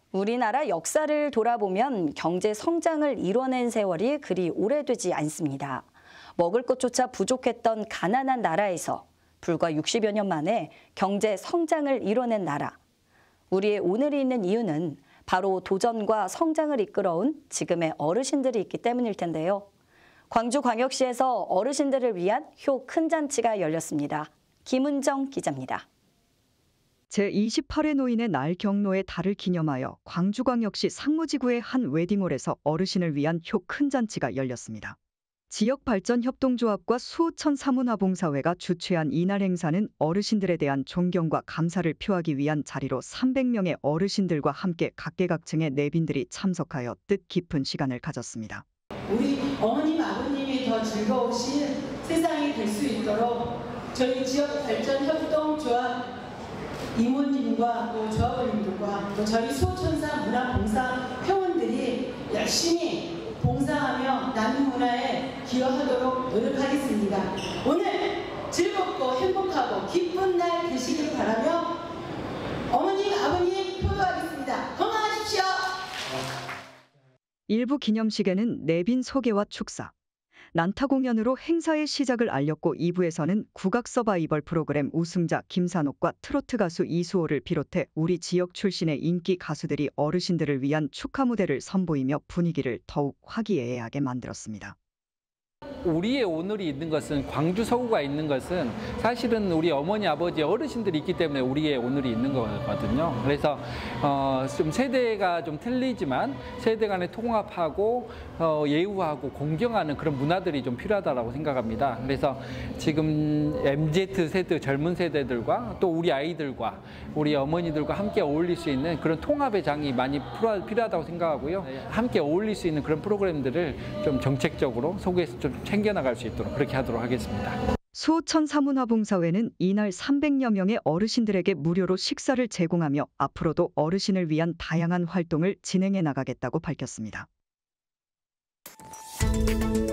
우리나라 역사를 돌아보면 경제 성장을 이뤄낸 세월이 그리 오래되지 않습니다. 먹을 것조차 부족했던 가난한 나라에서 불과 60여 년 만에 경제 성장을 이뤄낸 나라. 우리의 오늘이 있는 이유는 바로 도전과 성장을 이끌어온 지금의 어르신들이 있기 때문일 텐데요. 광주광역시에서 어르신들을 위한 효 큰 잔치가 열렸습니다. 김은정 기자입니다. 제28회 노인의 날 경로의 달을 기념하여 광주광역시 상무지구의 한 웨딩홀에서 어르신을 위한 효 큰 잔치가 열렸습니다. 지역발전협동조합과 수호천 사문화봉사회가 주최한 이날 행사는 어르신들에 대한 존경과 감사를 표하기 위한 자리로 300명의 어르신들과 함께 각계각층의 내빈들이 참석하여 뜻깊은 시간을 가졌습니다. 우리 어머님, 아버님이 더 즐거우신 세상이 될 수 있도록 저희 지역발전협동조합 이모님과 또 조합원님들과 또 저희 수호천사 문화봉사 회원들이 열심히 봉사하며 남문화에 기여하도록 노력하겠습니다. 오늘 즐겁고 행복하고 기쁜 날 되시길 바라며 어머님, 아버님 효도하겠습니다. 건강하십시오. 일부 기념식에는 내빈 소개와 축사, 난타 공연으로 행사의 시작을 알렸고 2부에서는 국악 서바이벌 프로그램 우승자 김산옥과 트로트 가수 이수호를 비롯해 우리 지역 출신의 인기 가수들이 어르신들을 위한 축하 무대를 선보이며 분위기를 더욱 화기애애하게 만들었습니다. 우리의 오늘이 있는 것은 광주 서구가 있는 것은 사실은 우리 어머니 아버지 어르신들이 있기 때문에 우리의 오늘이 있는 거거든요. 그래서 좀 세대가 좀 틀리지만 세대 간에 통합하고 예우하고 공경하는 그런 문화들이 좀 필요하다고 생각합니다. 그래서 지금 MZ 세대 젊은 세대들과 또 우리 아이들과 우리 어머니들과 함께 어울릴 수 있는 그런 통합의 장이 많이 필요하다고 생각하고요. 함께 어울릴 수 있는 그런 프로그램들을 좀 정책적으로 소개해서 좀 챙겨나갈 수 있도록 그렇게 하도록 하겠습니다. 수호천 사문화봉사회는 이날 300여 명의 어르신들에게 무료로 식사를 제공하며 앞으로도 어르신을 위한 다양한 활동을 진행해 나가겠다고 밝혔습니다.